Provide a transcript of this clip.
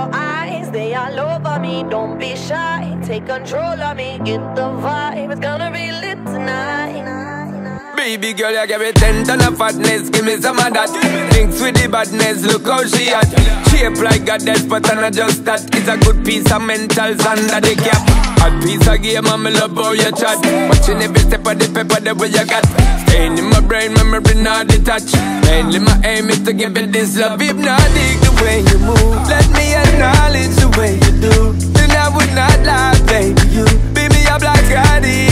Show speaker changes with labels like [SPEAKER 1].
[SPEAKER 1] your eyes, they all over me. Don't be shy, take control of me. Get the vibe, it's gonna be lit tonight.
[SPEAKER 2] Baby girl, you give me 10 ton of fatness, give me some of that. Thinks with the badness, look how she at. Shape like a death, but I'm not just that. It's a good piece of mentals under the cap. Hot piece of game, and me love how you chat. Watching every step of the paper, the way you got. Staying in my brain, memory not detached. Mainly my aim is to give you this love. Hypnotic the way you move, let me acknowledge the way you do. Then I would not lie, baby, you beat me up like Rannii.